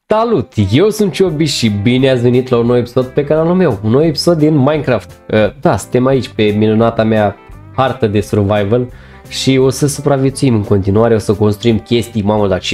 Salut! Eu sunt Ciobi și bine ați venit la un nou episod pe canalul meu, un nou episod din Minecraft. Da, suntem aici pe minunata mea hartă de survival și o să supraviețuim în continuare, o să construim chestii. Mamă, dar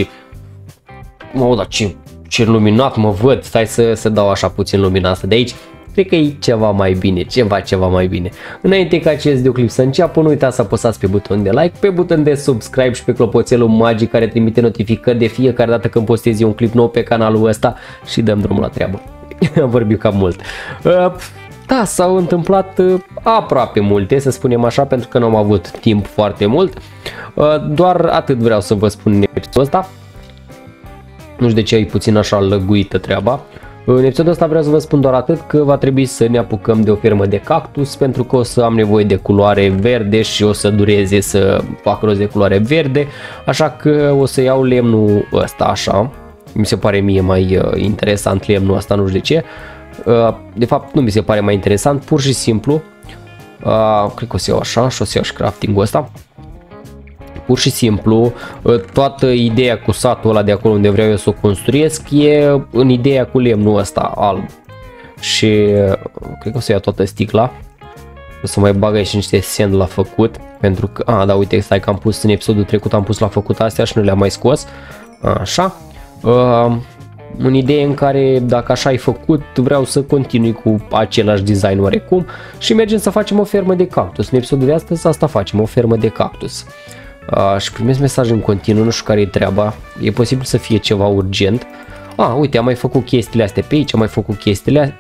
ce luminat mă văd. Stai să dau așa puțin lumina asta de aici. Cred că e ceva mai bine, ceva mai bine. Înainte ca acest videoclip să înceapă, nu uitați să apăsați pe butonul de like, pe butonul de subscribe și pe clopoțelul magic care trimite notificări de fiecare dată când postez eu un clip nou pe canalul ăsta și dăm drumul la treabă. Am vorbit cam mult. Da, s-au întâmplat aproape multe, să spunem așa, pentru că nu am avut timp foarte mult. Doar atât vreau să vă spun în episodul ăsta. Nu știu de ce e puțin așa lăguită treaba. În episodul ăsta vreau să vă spun doar atât, că va trebui să ne apucăm de o fermă de cactus, pentru că o să am nevoie de culoare verde și o să dureze să fac rost de culoare verde, așa că o să iau lemnul ăsta așa. Mi se pare mie mai interesant lemnul ăsta, nu știu de ce. De fapt nu mi se pare mai interesant, pur și simplu. Cred că o să iau așa și o să iau și crafting-ul ăsta. Pur și simplu, toată ideea cu satul ăla de acolo unde vreau eu să o construiesc e în ideea cu lemnul ăsta alb. Și cred că o să iau toată sticla. O să mai bag aici niște sand la făcut, pentru că, da, uite, stai că am pus în episodul trecut, am pus la făcut astea și nu le-am mai scos. Așa. În idee în care dacă așa ai făcut, vreau să continui cu același design oarecum și mergem să facem o fermă de cactus. În episodul de astăzi asta facem, o fermă de cactus. Și primesc mesaje în continuu, nu știu care e treaba, e posibil să fie ceva urgent. Uite, am mai făcut chestiile astea pe aici, am mai făcut chestiile astea.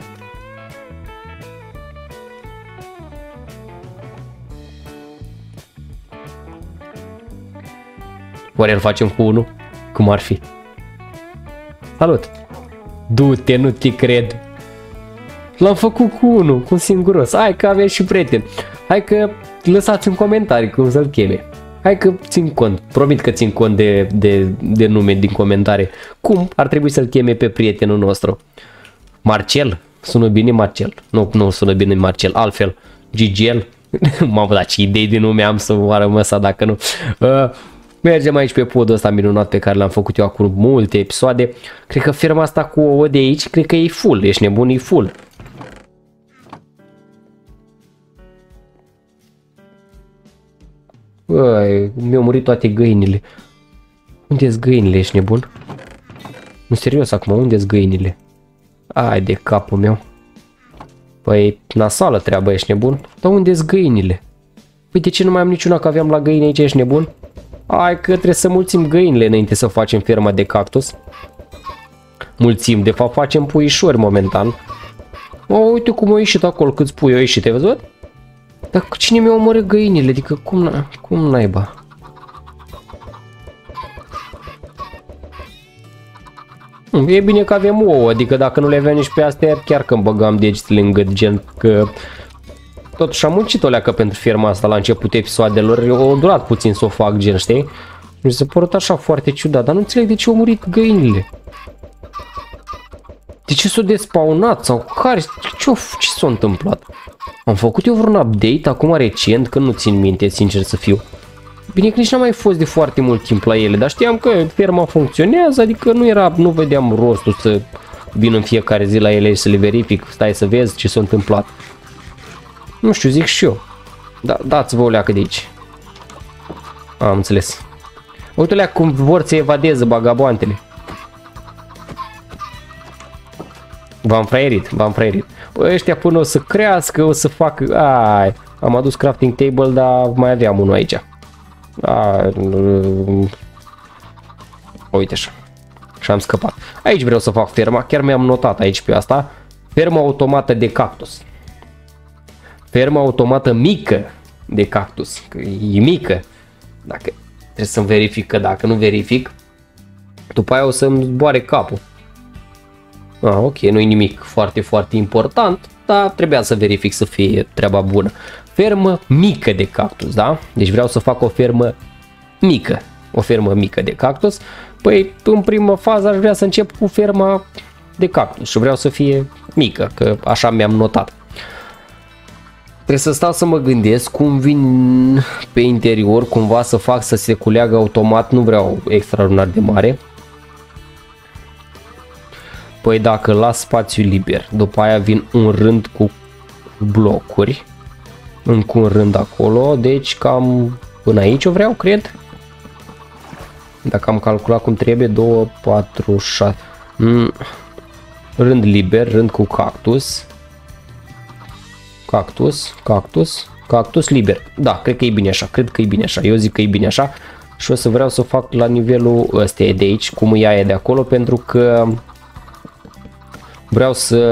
Oare îl facem cu unul? Cum ar fi? Salut! Du-te, nu te cred! L-am făcut cu unul, cu un singuros. Hai că avea și prieten. Hai că lăsați în comentarii cum să-l cheme. Hai că țin cont, promit că țin cont de nume din comentarii. Cum ar trebui să-l cheme pe prietenul nostru? Marcel? Sună bine Marcel? Nu sună bine Marcel, altfel. Gigel? Mamă, dar ce idei de nume am să vă rămăsa dacă nu. Mergem aici pe podul ăsta minunat pe care l-am făcut eu acum multe episoade. Cred că ferma asta cu ouă de aici, cred că e full, ești nebun, e full. Băi, mi-au murit toate găinile. Unde-s găinile, ești nebun? În serios acum, unde-s găinile? Ai de capul meu. Păi, nasală treaba, ești nebun? Dar unde-s găinile? Păi de ce nu mai am niciuna, că aveam la găini aici, ești nebun? Hai că trebuie să mulțim găinile înainte să facem ferma de cactus. Mulțim, de fapt facem puișori momentan. Uite cum au ieșit acolo, câți pui au ieșit, ai văzut? Dar cine mi-a omorât găinile? Adică cum naiba? E bine că avem ouă, adică dacă nu le aveam nici pe astea, chiar că îmi băgam degetele în gât, gen că totuși am muncit o leacă pentru firma asta la început episoadelor, o durat puțin să o fac, gen, știi? Mi se părut așa foarte ciudat, dar nu înțeleg de ce au murit găinile. De ce s-au despawnat sau care? Ce s-a întâmplat? Am făcut eu vreun update acum recent, când nu țin minte, sincer să fiu. Bine că nici n-am mai fost de foarte mult timp la ele, dar știam că ferma funcționează, adică nu vedeam rostul să vin în fiecare zi la ele și să le verific, stai să vezi ce s-a întâmplat. Nu știu, zic și eu. Dați-vă o leacă de aici. Am înțeles. Uite-le cum vor să evadeze bagaboantele. V-am fraierit. Păi ăștia până o să crească, o să facă... Am adus crafting table, dar mai aveam unul aici. Uite așa. Și am scăpat. Aici vreau să fac ferma, chiar mi-am notat aici pe asta. Ferma automată de cactus. Ferma automată mică de cactus. Că e mică. Dacă trebuie să-mi verific, că dacă nu verific, după aia o să-mi zboare capul. Ok, nu e nimic foarte, foarte important, dar trebuia să verific să fie treaba bună. Fermă mică de cactus, da? Deci vreau să fac o fermă mică. O fermă mică de cactus. Păi, în primă fază aș vrea să încep cu ferma de cactus și vreau să fie mică, că așa mi-am notat. Trebuie să stau să mă gândesc cum vin pe interior, cumva să fac să se culeagă automat, nu vreau extraordinar de mare. Păi dacă las spațiu liber, după aia vin un rând cu blocuri, încă un rând acolo, deci cam până aici o vreau, cred. Dacă am calculat cum trebuie, 2, 4, 6, rând liber, rând cu cactus, cactus liber. Da, cred că e bine așa, eu zic că e bine așa și o să vreau să fac la nivelul ăsta de aici, cum e aia de acolo, pentru că vreau să...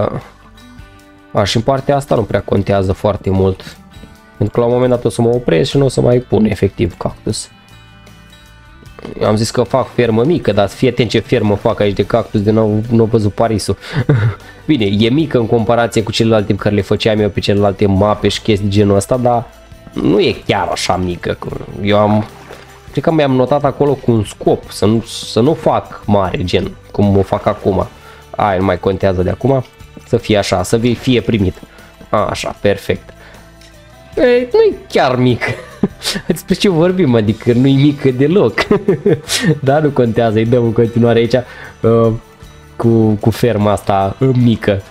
și în partea asta nu prea contează foarte mult, pentru că la un moment dat o să mă opresc și nu o să mai pun efectiv cactus. Am zis că fac fermă mică, dar fii atent ce fermă fac aici de cactus, de n-au văzut Parisul. Bine, e mică în comparație cu celelalte care le făceam eu pe celelalte mape și chestii genul ăsta, dar nu e chiar așa mică. Cred că mi-am notat acolo cu un scop, să nu fac mare, gen cum o fac acum. Aia nu mai contează de acum, să fie așa, să fie primit. Așa, perfect. Nu-i chiar mic. Despre ce vorbim, adică nu-i mică deloc. Dar nu contează, îi dăm în continuare aici cu ferma asta mică.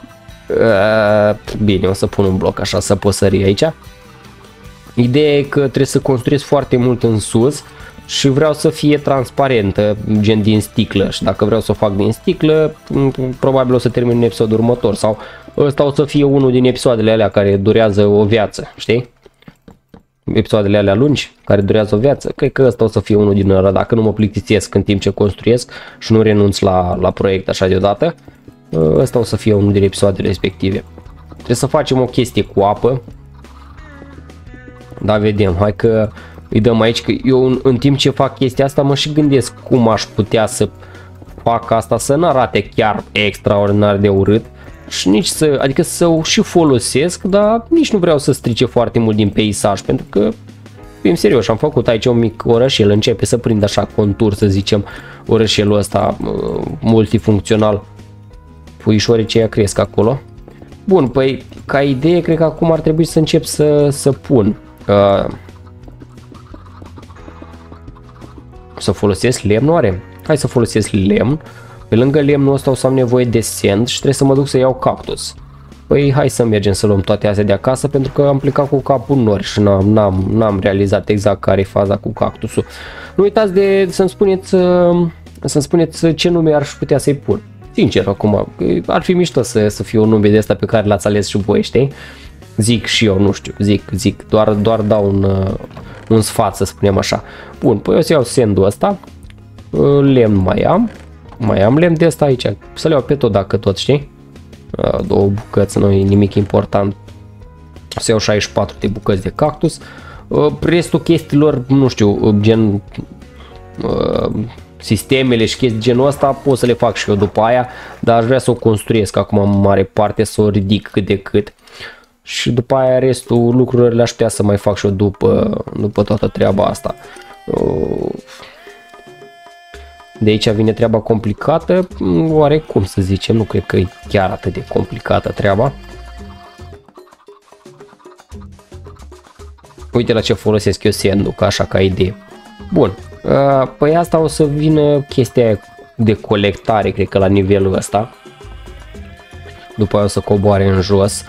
Bine, o să pun un bloc așa să pot sări aici. Ideea e că trebuie să construiesc foarte mult în sus și vreau să fie transparentă, gen din sticlă, și dacă vreau să o fac din sticlă, probabil o să termin în episodul următor, sau ăsta o să fie unul din episoadele alea care durează o viață, știi? Episoadele alea lungi, care durează o viață, cred că ăsta o să fie unul din ăla, dacă nu mă plictisesc în timp ce construiesc și nu renunț la proiect așa deodată, ăsta o să fie unul din episoadele respective. Trebuie să facem o chestie cu apă, da, vedem, hai că îi dăm aici, că eu în timp ce fac chestia asta mă și gândesc cum aș putea să fac asta să nu arate chiar extraordinar de urât și nici adică să o și folosesc, dar nici nu vreau să strice foarte mult din peisaj, pentru că, fim serios, am făcut aici un mic orășel, începe să prind așa contur, să zicem, orășelul ăsta multifuncțional, puișorii ce cresc acolo. Bun, păi ca idee cred că acum ar trebui să încep să pun. Să folosesc lemn, oare? Hai să folosesc lemn. Pe lângă lemnul ăsta o să am nevoie de sand și trebuie să mă duc să iau cactus. Păi hai să mergem să luăm toate astea de acasă, pentru că am plecat cu capul în nori și n-am realizat exact care e faza cu cactusul. Nu uitați de să-mi spuneți ce nume ar putea să-i pun. Sincer, acum, ar fi mișto să fie un nume de ăsta pe care l-ați ales și voi, știi? Zic și eu, nu știu, zic, doar dau un sfat, să spunem așa. Bun, păi o să iau sandul ăsta, lemn mai am lemn de ăsta aici, să le iau pe tot dacă tot, știi? 2 bucăți, nu e nimic important, să iau 64 de bucăți de cactus, restul chestiilor, nu știu, gen sistemele și chestii genul ăsta pot să le fac și eu după aia, dar aș vrea să o construiesc acum în mare parte, să o ridic cât de cât. Și după aia restul lucrurile le-aș putea să mai fac și eu după toată treaba asta. De aici vine treaba complicată, oarecum să zicem, nu cred că e chiar atât de complicată treaba. Uite la ce folosesc eu sandul, așa ca idee. Bun, păi asta o să vină chestia de colectare, cred că la nivelul ăsta. După aia o să coboare în jos.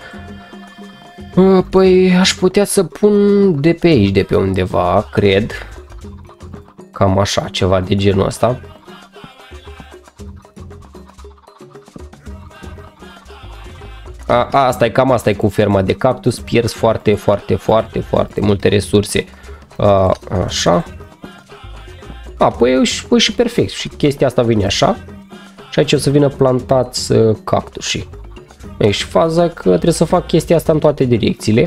Păi aș putea să pun de pe aici, de pe undeva, cred. Cam așa, ceva de genul ăsta. Cam asta e cu ferma de cactus, pierzi foarte multe resurse. Așa. Păi și perfect, și chestia asta vine așa. Și aici o să vină plantați cactusii. Și faza că trebuie să fac chestia asta în toate direcțiile.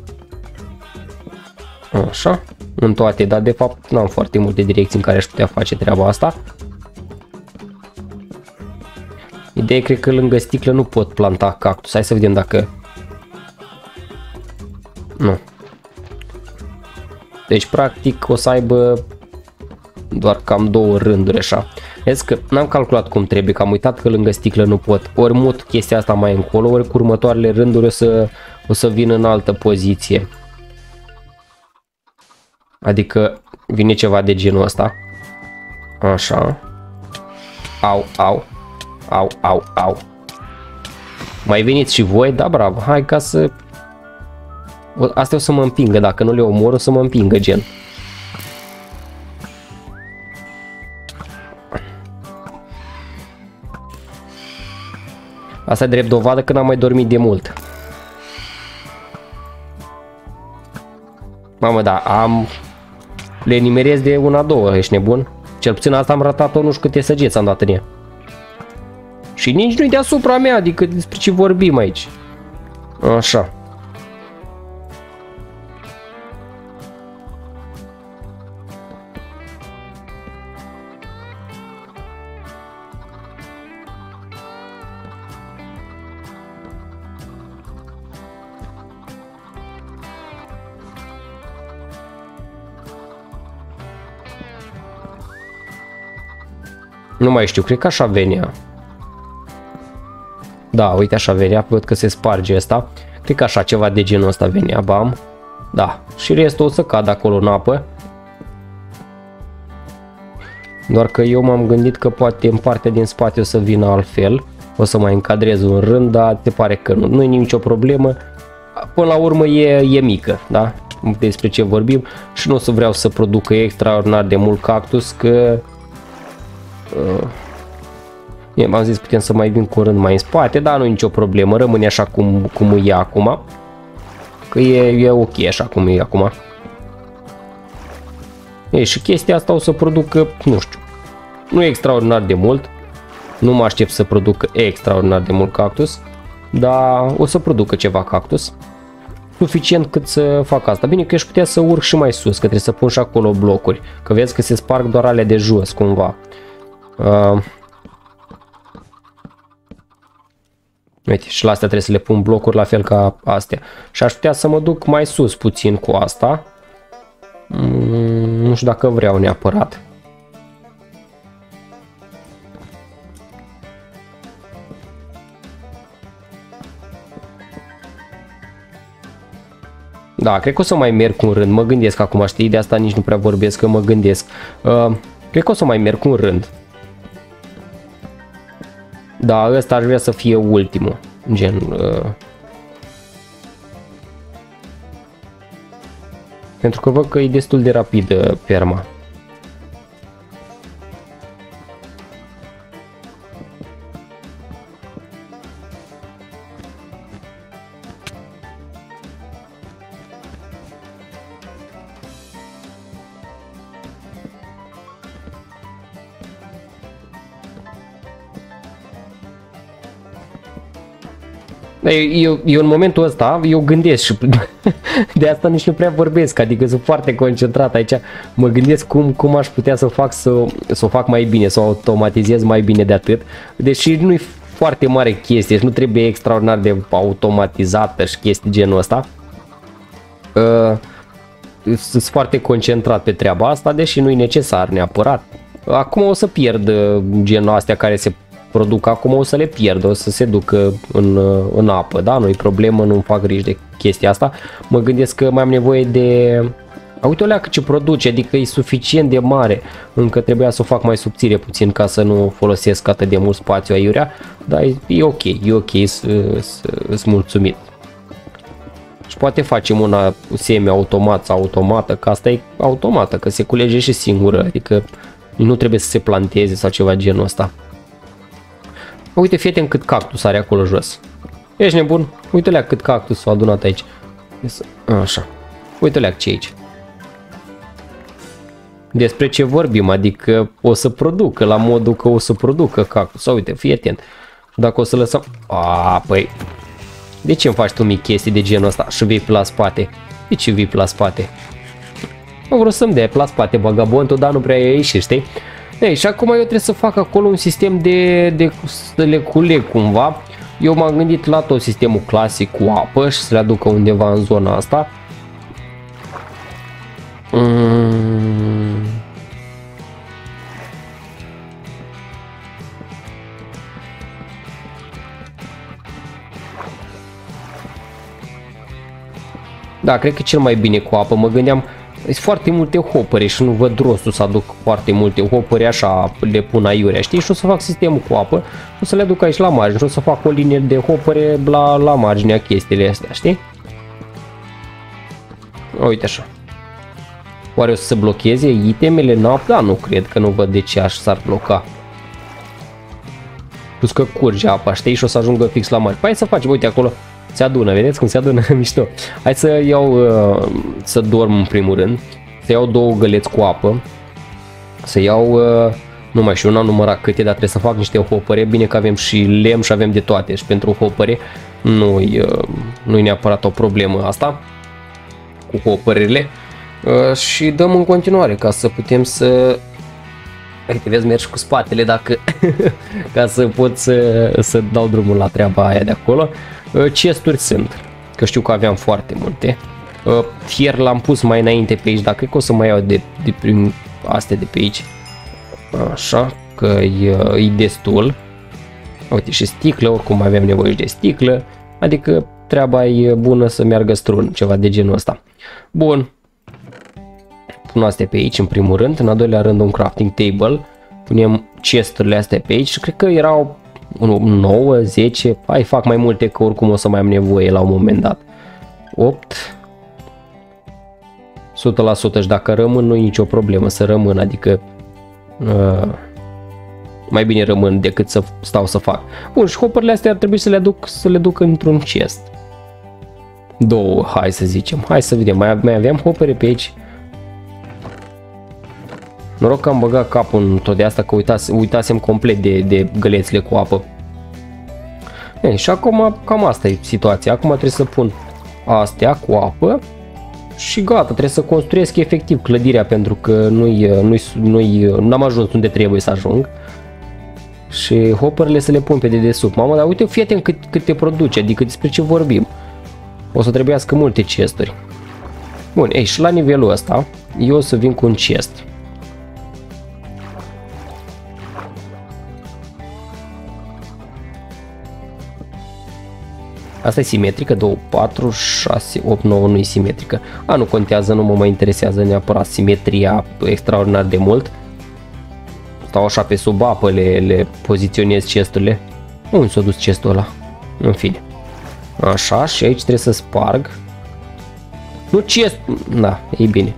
Așa, în toate, dar de fapt n-am foarte multe direcții în care aș putea face treaba asta. Ideea cred că lângă sticlă nu pot planta cactus. Hai să vedem dacă... Nu. Deci practic o să aibă doar cam 2 rânduri așa. Vezi că n-am calculat cum trebuie, că am uitat că lângă sticlă nu pot. Ori mut chestia asta mai încolo, ori cu următoarele rânduri o să vin în altă poziție. Adică vine ceva de genul ăsta. Așa. Au, au, au. Mai veniți și voi? Da, bravo. Hai ca să... Astea o să mă împingă. Dacă nu le omor, o să mă împingă, gen. Asta e drept dovadă că n-am mai dormit de mult. Mamă, da, le nimerez de una, două, ești nebun? Cel puțin asta am ratat-o, nu știu câte săgeți am dat în ea. Și nici nu-i deasupra mea, adică despre ce vorbim aici. Așa. Nu mai știu, cred că așa venea. Da, uite așa venea, văd că se sparge asta. Cred că așa ceva de genul ăsta venea, bam. Da, și restul o să cadă acolo în apă. Doar că eu m-am gândit că poate în partea din spate o să vină altfel. O să mai încadrez un rând, dar se pare că nu e nicio problemă. Până la urmă e mică, da? Despre ce vorbim. Și nu o să vreau să producă extraordinar de mult cactus, că... m-am zis putem să mai vin cu rând mai în spate, dar nu e nicio problemă, rămâne așa cum e acum. Că e ok așa cum e acum. Și chestia asta o să producă, nu știu, nu e extraordinar de mult. Nu mă aștept să producă extraordinar de mult cactus, dar o să producă ceva cactus. Suficient cât să fac asta. Bine că aș putea să urc și mai sus, că trebuie să pun și acolo blocuri. Că vezi că se sparg doar alea de jos cumva. Uite, și la astea trebuie să le pun blocuri la fel ca astea. Și aș putea să mă duc mai sus puțin cu asta. Nu știu dacă vreau neapărat. Da, cred că o să mai merg cu un rând. Mă gândesc acum, știi, de asta nici nu prea vorbesc, că mă gândesc. Cred că o să mai merg cu un rând. Da, ăsta aș vrea să fie ultimul, gen... Pentru că văd că e destul de rapid perma. Eu în momentul ăsta, eu gândesc și de asta nici nu prea vorbesc, adică sunt foarte concentrat aici, mă gândesc cum aș putea să fac să o fac mai bine, să o automatizez mai bine de atât, deși nu e foarte mare chestie și nu trebuie extraordinar de automatizată și chestii genul ăsta. Sunt foarte concentrat pe treaba asta, deși nu e necesar neapărat. Acum o să pierd genul astea care se produc acum, o să le pierd, o să se ducă în apă, da, nu-i problemă, nu-mi fac griji de chestia asta. Mă gândesc că mai am nevoie de... Uite o leacă ce produce, adică e suficient de mare, încă trebuia să o fac mai subțire puțin ca să nu folosesc atât de mult spațiu aiurea, dar e ok, sunt mulțumit. Și poate facem una semi-automat sau automată, că asta e automată, că se culege și singură, adică nu trebuie să se planteze sau ceva genul ăsta. Uite, fii cât cactus are acolo jos. Ești nebun? Uite-le cât cactus s-a adunat aici. Așa. Uite-le ce aici. Despre ce vorbim? Adică o să producă, la modul că o să producă cactus. Sau uite, fii atent. Dacă o să lăsăm... Păi... De ce îmi faci tu mici chestii de genul ăsta și vii pe la spate? De ce vii pe la spate? Nu vreau să-mi dea pe la spate bagabontul, dar nu prea e ieșit, știi? Ei, și acum eu trebuie să fac acolo un sistem să le culeg cumva. Eu m-am gândit la tot sistemul clasic cu apă și să le aducă undeva în zona asta. Da, cred că cel mai bine cu apă. Mă gândeam Sunt foarte multe hopere și nu văd rostul să aduc foarte multe hopere așa, le pun aiurea, știi? Și o să fac sistemul cu apă, o să le aduc aici la margine și o să fac o linie de hopere la marginea chestiile astea, știi? Uite așa. Oare o să se blocheze itemele? Da, nu cred, că nu văd de ce s-ar bloca. Plus că curge apa, știi? Și o să ajungă fix la mare. Hai să facem, uite acolo, se adună, vedeți cum se adună? Mișto. Hai să iau, să dorm în primul rând, să iau 2 găleți cu apă, să iau, nu mai știu, n-am numărat câte, dar trebuie să fac niște hopere, bine că avem și lemn și avem de toate și pentru hopere nu-i neapărat o problemă asta, cu hopperele. Și dăm în continuare ca să putem să... Uite, vezi, mergi cu spatele dacă... ca să pot să dau drumul la treaba aia de acolo. Chesturi sunt, că știu că aveam foarte multe. Fier l-am pus mai înainte pe aici, dar cred că o să mai iau de prin astea de pe aici. Așa, că e destul. Uite, și sticlă, oricum avem nevoie de sticlă. Adică treaba e bună să meargă strun, ceva de genul ăsta. Bun. Pun astea pe aici în primul rând, în al doilea rând un crafting table, punem chesturile astea pe aici și cred că erau 9, 10, hai fac mai multe că oricum o să mai am nevoie la un moment dat. 8, 100% și dacă rămân nu e nicio problemă să rămân, adică mai bine rămân decât să stau să fac. Bun, și hopperele astea ar trebui să le duc într-un chest. 2, hai să zicem, hai să vedem, mai aveam hoppere pe aici. Noroc că am băgat capul în tot de asta, că uitasem complet de gălețile cu apă. Și acum cam asta e situația. Acum trebuie să pun astea cu apă și gata, trebuie să construiesc efectiv clădirea pentru că n-am ajuns unde trebuie să ajung. Și hopperele să le pun pe dedesubt. Mamă, dar uite, fii atent cât te produce, adică despre ce vorbim. O să trebuiască multe chesturi. Bun, și la nivelul ăsta eu o să vin cu un chest. Asta e simetrică, 2, 4, 6, 8, 9, nu e simetrică. Nu contează, nu mă mai interesează neapărat simetria extraordinar de mult. Stau așa pe sub apă, le poziționez chesturile. Unde s-a dus chestul ăla? În fine. Așa, și aici trebuie să sparg. Nu chest, da, e bine.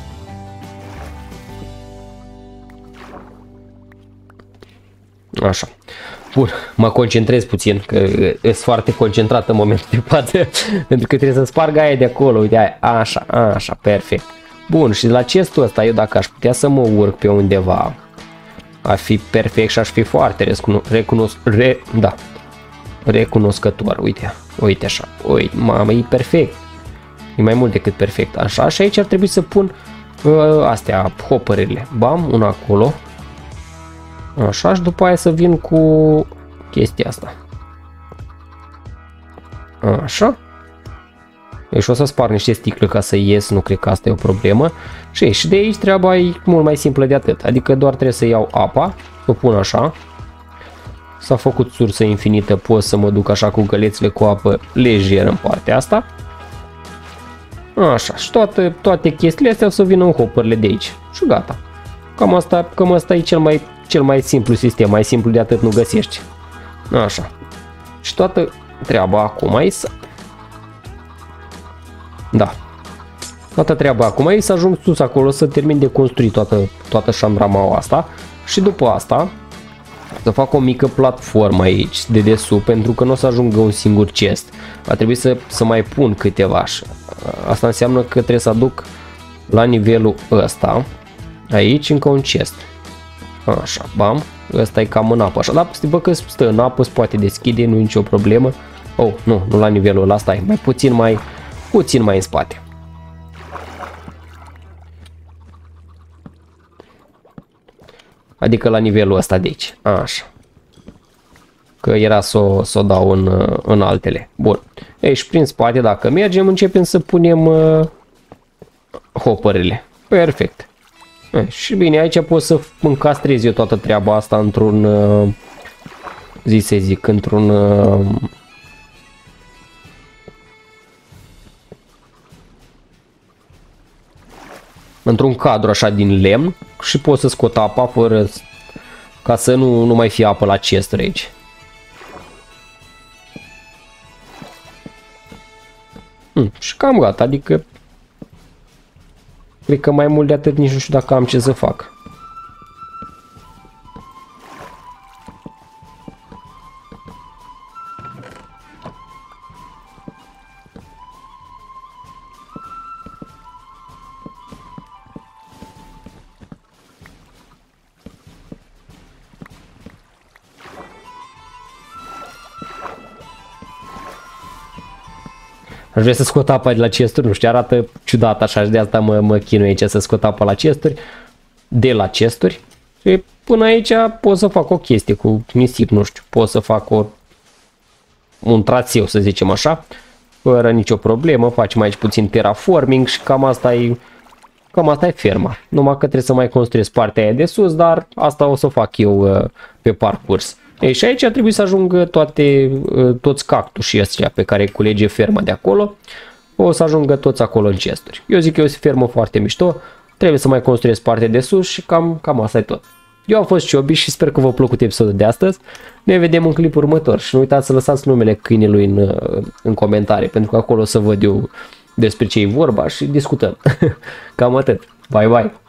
Așa. Bun, mă concentrez puțin, că sunt foarte concentrat în momentul de față, pentru că trebuie să sparg aia de acolo, uite aia, așa, perfect. Bun, și la chestul ăsta, eu dacă aș putea să mă urc pe undeva, ar fi perfect și aș fi foarte recunoscător, uite așa, uite, mamă, e perfect, e mai mult decât perfect, așa, și aici ar trebui să pun astea, hopperele, bam, una acolo. Așa, și după aia să vin cu chestia asta. Așa. Deci o să spar niște sticle ca să ies, nu cred că asta e o problemă. Și de aici treaba e mult mai simplă de atât. Adică doar trebuie să iau apa, o pun așa. S-a făcut sursă infinită, pot să mă duc așa cu gălețile cu apă lejer în partea asta. Așa, și toate chestiile astea o să vină în hopperele de aici. Și gata. Cam asta e cel mai simplu sistem, mai simplu de atât nu găsești. Așa. Și toată treaba acum e să... Da. Toată treaba acum e să ajung sus acolo, să termin de construit toată șambramaua asta. Și după asta să fac o mică platformă aici de desubt, pentru că nu o să ajungă un singur chest. Va trebui să mai pun câteva. Asta înseamnă că trebuie să aduc la nivelul ăsta, aici, încă un chest. Așa, bam, ăsta e cam în apă, așa, dar bă, că stă în apă, se poate deschide, nu e nicio problemă. Oh, nu la nivelul ăla, stai, mai puțin mai în spate. Adică la nivelul ăsta de aici, așa. Că era să o dau în altele. Bun, și prin spate, dacă mergem, începem să punem hopperele. Perfect. Și bine, aici pot să încastrez eu toată treaba asta într-un, într-un într-un cadru așa din lemn și pot să scot apa fără ca să nu mai fie apă la chesturi aici. Și cam gata, adică cred că mai mult de atât nici nu știu dacă am ce să fac. Aș vrea să scot apa de la chesturi, nu știu, arată ciudat așa și de asta mă chinui aici să scot apa la chesturi, de la chesturi. Și până aici pot să fac o chestie cu nisip, nu știu, pot să fac un traseu, să zicem așa, fără nicio problemă, facem aici puțin terraforming și cam asta e ferma. Numai că trebuie să mai construiesc partea aia de sus, dar asta o să fac eu pe parcurs. Ei, și aici trebuie să ajungă toți cactușii ăștia pe care culege ferma de acolo. O să ajungă toți acolo în chesturi. Eu zic că e o fermă foarte mișto. Trebuie să mai construiesc partea de sus și cam asta e tot. Eu am fost Ciobi și sper că v-a plăcut episodul de astăzi. Ne vedem în clipul următor și nu uitați să lăsați numele câinelui în comentarii, pentru că acolo o să văd eu despre ce e vorba și discutăm. Cam atât. Bye bye!